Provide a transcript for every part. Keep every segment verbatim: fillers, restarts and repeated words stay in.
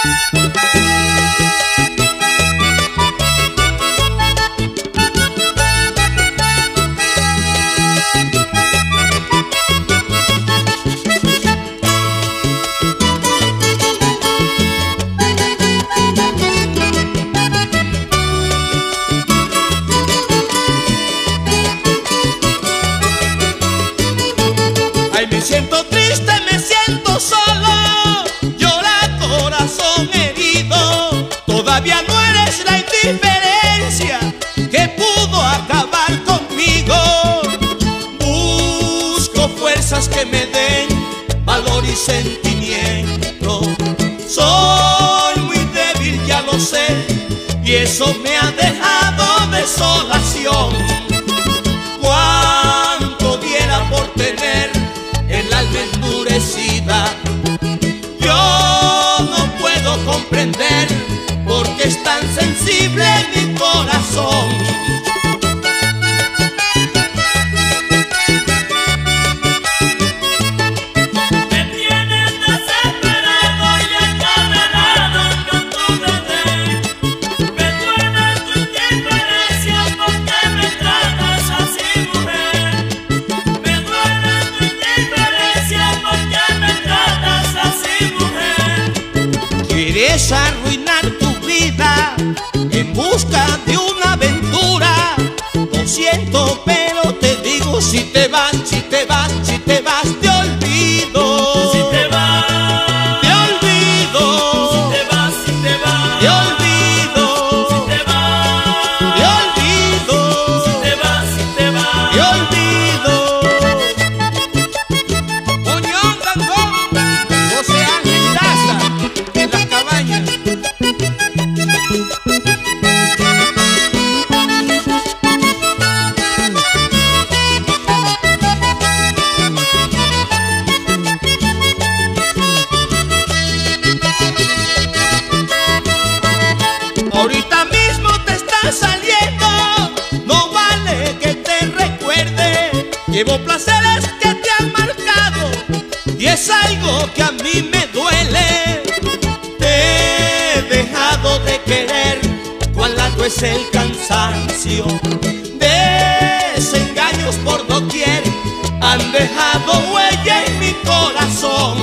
Me siento triste, me siento solo, llora corazón herido. Todavía no eres la indiferencia que pudo acabar conmigo. Busco fuerzas que me den valor y sentimiento. Soy muy débil, ya lo sé, y eso me ha dejado desolación. Cuánto diera por tener el alma endurecida. Yo no puedo comprender por qué es tan sensible mi corazón. Me tienes desesperado y encadenado con tu desdén. Me duele tu indiferencia porque me tratas así, mujer. Me duele tu indiferencia porque me tratas así, mujer. Quieres arruinar tu vida en busca de una aventura. Lo siento, pero te digo, si te vas, si te vas, si te vas, te olvido. Si te vas, Te olvido. si te vas, si te vas, Te olvido. si te vas, Te olvido. si te vas, si te vas. Te olvido. Muñoz Dandón, José Ángel Daza, en las cabañas. Ahorita mismo te está saliendo, no vale que te recuerde. Llevo placeres que te han marcado y es algo que a mí me duele. Te he dejado de querer, cuán largo es el cansancio. Desengaños por doquier han dejado huella en mi corazón.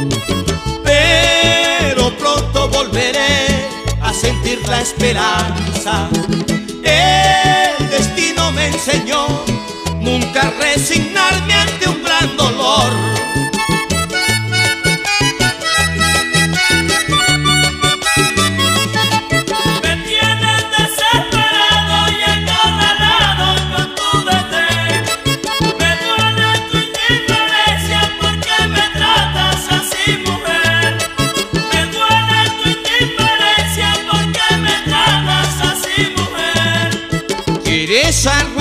Pero pronto volveré a sentir la esperanza. El destino me enseñó nunca a resignarme ante un gran dolor. Me tienes desesperado y encadenado con tu desdén. Me duele tu indiferencia porque me tratas así, mujer. Me duele tu indiferencia porque me tratas así, mujer. Quieres arruinar